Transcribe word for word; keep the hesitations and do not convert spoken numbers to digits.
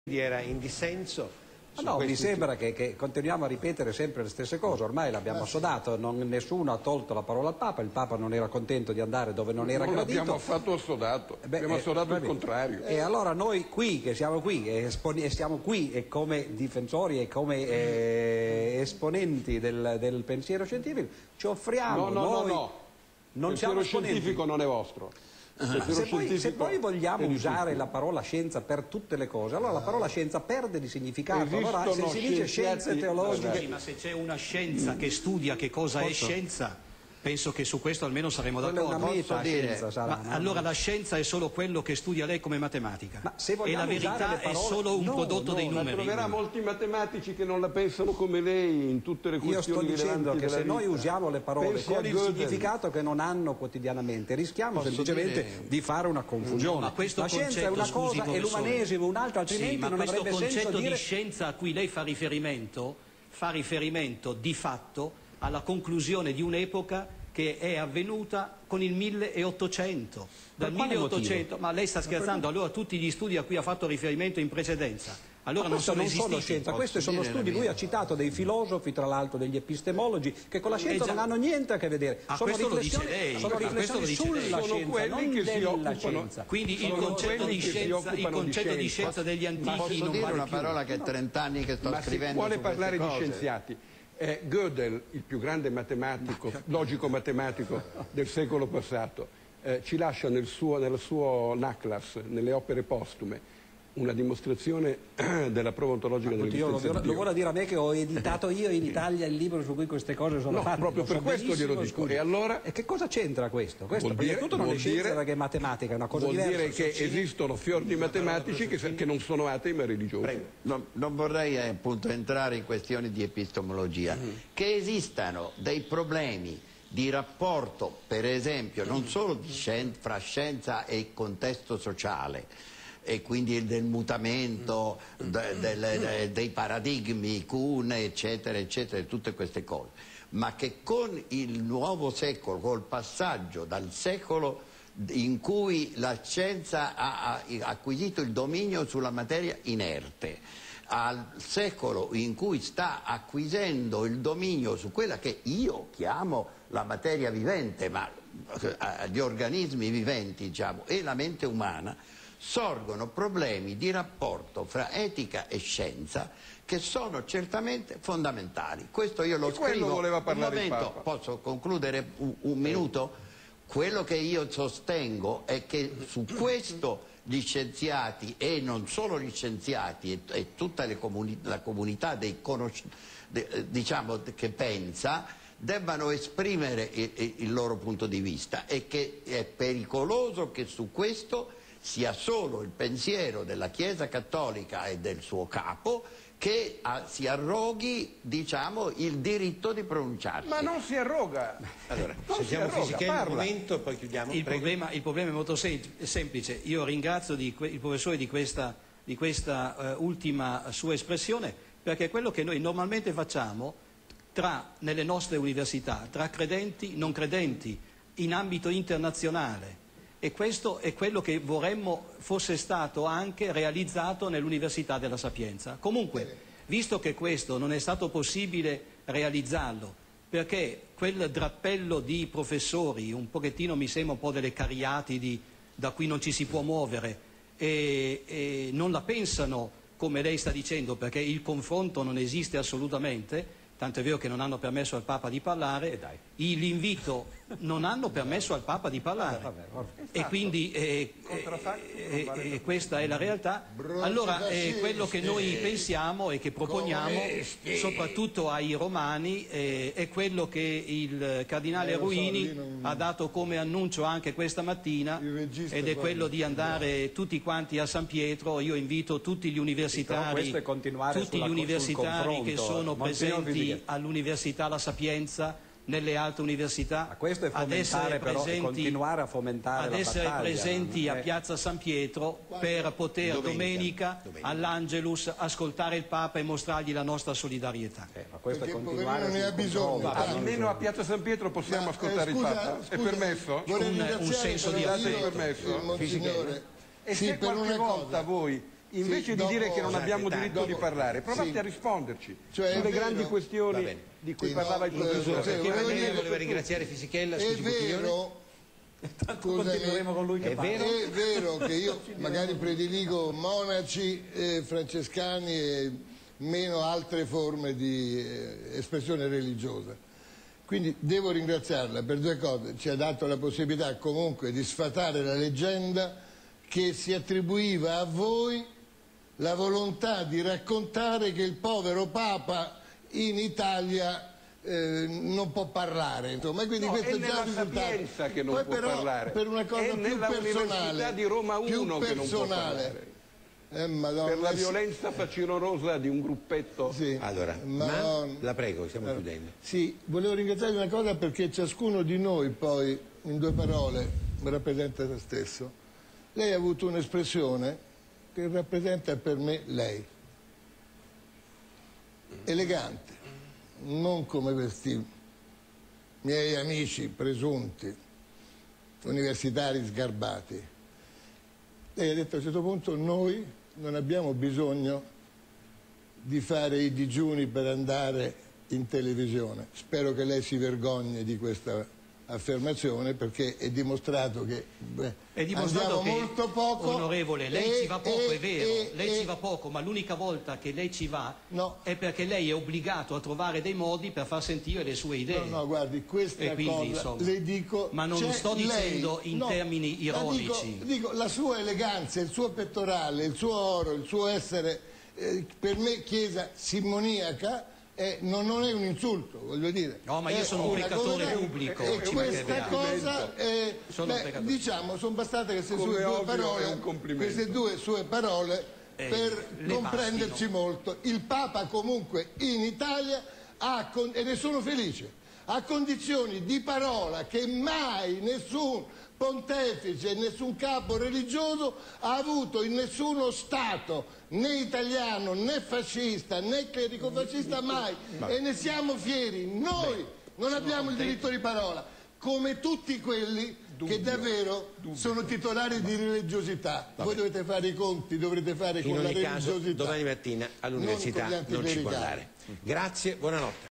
era in dissenso. Ah no, mi sembra che, che continuiamo a ripetere sempre le stesse cose, ormai l'abbiamo assodato, non, nessuno ha tolto la parola al Papa, il Papa non era contento di andare dove non era non gradito. Non l'abbiamo affatto assodato, Beh, abbiamo assodato eh, il contrario. E allora noi qui, che siamo qui, e siamo qui e come difensori e come eh, esponenti del, del pensiero scientifico, ci offriamo... No, no, noi, no, no, non il siamo pensiero scientifico non è vostro. Se poi, se poi vogliamo usare la parola scienza per tutte le cose, allora la parola scienza perde di significato. Esistono allora se si dice scienze teologiche... Sì, ma se c'è una scienza che studia che cosa Posso? è scienza, penso che su questo almeno saremo d'accordo. Una meta scienza sarà, ma no? Allora la scienza è solo quello che studia lei come matematica. Ma se e la verità parole... è solo un no, prodotto no, dei numeri. Troverà molti matematici che non la pensano come lei in tutte le questioni. Io sto dicendo che se vita. noi usiamo le parole Pensi con il Gödel. significato che non hanno quotidianamente, rischiamo Posso semplicemente dire... di fare una confusione. No, ma questo la scienza è una scusi, cosa e l'umanesimo un'altra, altrimenti sì, ma non questo avrebbe senso concetto dire... di scienza a cui lei fa riferimento fa riferimento di fatto alla conclusione di un'epoca che è avvenuta con il milleottocento. Dal milleottocento, ma lei sta scherzando, allora tutti gli studi a cui ha fatto riferimento in precedenza, allora ma non sono non esistiti. sono scienza, questi sono studi, lui ha citato dei filosofi, tra l'altro degli epistemologi, che con la scienza già... non hanno niente a che vedere. Ah, sono questo lo dice riflessioni, lei. sono riflessioni sulla sono scienza, quelli non che si occupano. scienza. Quindi il concetto, di scienza, il concetto di scienza degli antichi posso non dire vale una più. parola che è trent'anni che sto Ma scrivendo se vuole su parlare di cose. scienziati, eh, Gödel, il più grande matematico, logico matematico del secolo passato, eh, ci lascia nel suo, nel suo Nachlass, nelle opere postume, una dimostrazione della prova ontologica dell'esistenza di Dio. Lo vuole dire a me che ho editato io in Italia il libro su cui queste cose sono no, fatte? proprio per so questo glielo dico. E, allora, e che cosa c'entra questo? Questo vuol prima dire, di tutto non è scienza dire, perché è matematica, è una cosa vuol diversa. Vuol dire che Soccini. esistono fior di matematici che, che non sono atei ma religiosi. Non, non vorrei eh, appunto entrare in questioni di epistemologia, mm-hmm. che esistano dei problemi di rapporto, per esempio, non solo di scienza, fra scienza e contesto sociale, e quindi del mutamento, de, de, de, dei paradigmi, cune, eccetera, eccetera, tutte queste cose, ma che con il nuovo secolo, col passaggio dal secolo in cui la scienza ha, ha acquisito il dominio sulla materia inerte, al secolo in cui sta acquisendo il dominio su quella che io chiamo la materia vivente, ma gli organismi viventi, diciamo, e la mente umana, sorgono problemi di rapporto fra etica e scienza che sono certamente fondamentali. Questo io lo e quello scrivo. voleva parlare un momento, il Papa. Posso concludere un, un minuto? Quello che io sostengo è che su questo gli scienziati, e non solo gli scienziati, e, e tutta le comuni, la comunità dei conoscenti, de, diciamo, che pensa, debbano esprimere il, il loro punto di vista, e che è pericoloso che su questo sia solo il pensiero della Chiesa Cattolica e del suo capo che a, si arroghi, diciamo, il diritto di pronunciarsi. Ma non si arroga. Allora, non sentiamo si arroga, fisica parla. il momento, poi chiudiamo. Il problema, il problema è molto sem semplice. Io ringrazio di il professore di questa, di questa uh, ultima sua espressione, perché quello che noi normalmente facciamo tra, nelle nostre università, tra credenti, non credenti, in ambito internazionale, e questo è quello che vorremmo fosse stato anche realizzato nell'Università della Sapienza. Comunque, visto che questo non è stato possibile realizzarlo, perché quel drappello di professori, un pochettino mi sembra un po' delle cariatidi da cui non ci si può muovere, e, e non la pensano come lei sta dicendo, perché il confronto non esiste assolutamente, tanto è vero che non hanno permesso al Papa di parlare, l'invito non hanno permesso al Papa di parlare, e quindi eh, eh, eh, questa è la realtà. Allora eh, quello che noi pensiamo e che proponiamo soprattutto ai romani eh, è quello che il cardinale Ruini ha dato come annuncio anche questa mattina, ed è quello di andare tutti quanti a San Pietro. Io invito tutti gli universitari, tutti gli universitari che sono presenti all'Università La Sapienza, nelle altre università, ma questo è fomentare, però, presenti, continuare a fomentare ad la essere battaglia, presenti a eh. Piazza San Pietro per poter domenica, domenica all'Angelus ascoltare il Papa e mostrargli la nostra solidarietà. Eh, ma questo Perché è continuare ne ha bisogno. Ma almeno a Piazza San Pietro possiamo ma, ascoltare eh, scusa, il Papa? Scusa, è permesso? Un, un senso di affetto. Permesso? Monsignore. E sì, se qualche volta cosa. voi invece sì, di dopo, dire che non abbiamo scusate, diritto dopo, di parlare, provate sì. a risponderci Cioè, sulle è grandi vero- questioni di cui Sì, parlava no, il professore. eh, Perché volevo lei dire- voleva ringraziare Fisichella, È scusi Buttiglione? vero, Continueremo con lui che È parla. vero? è vero che io magari prediligo monaci, eh, francescani e meno altre forme di eh, espressione religiosa. Quindi devo ringraziarla per due cose. Ci ha dato la possibilità comunque di sfatare la leggenda che si attribuiva a voi la volontà di raccontare che il povero Papa in Italia eh, non può parlare, insomma, e quindi No, questo è è già nella un risultato. Sapienza che non Poi può però, parlare. per una cosa È più nella Università personale, di Roma più uno che non può personale. parlare. Eh, Madonna, Per la sì. violenza facinorosa di un gruppetto. Sì. Allora, Ma- ma la prego, stiamo chiudendo. Sì, volevo ringraziarvi una cosa perché ciascuno di noi poi, in due parole, rappresenta se stesso. Lei ha avuto un'espressione che rappresenta per me lei. Elegante, non come questi miei amici presunti, universitari sgarbati. Lei ha detto a un certo punto: noi non abbiamo bisogno di fare i digiuni per andare in televisione. Spero che lei si vergogni di questa affermazione, perché è dimostrato che beh, È dimostrato andiamo che, molto poco. onorevole, lei e- ci va poco, e- è vero, e- lei e- ci va poco, ma l'unica volta che lei ci va No. è perché lei è obbligato a trovare dei modi per far sentire le sue idee. No, no, guardi, questa E quindi, cosa insomma, le dico. ma non c'è sto dicendo lei- in no, termini la ironici. Dico, dico, la sua eleganza, il suo pettorale, il suo oro, il suo essere, eh, per me chiesa simmoniaca, eh, non, non è un insulto, voglio dire. No, ma io È sono un una peccatore cosa- pubblico, E ci questa mancherebbe cosa, eh, Sono un beh, peccatore. diciamo, sono bastate queste Come sue due ovvio, parole, è un complimento. queste due sue parole Eh, per le comprenderci bastino. molto. Il Papa comunque in Italia ha, con- e ne sono felice, ha condizioni di parola che mai nessun pontefice, nessun capo religioso ha avuto in nessuno Stato, né italiano, né fascista, né clericofascista mai, e ne siamo fieri. Noi non abbiamo il diritto di parola, come tutti quelli che davvero sono titolari di religiosità. Voi dovete fare i conti, dovrete fare In con la ogni caso, religiosità. domani mattina all'università Non con gli non ci può anticlericali. andare. Grazie, buonanotte.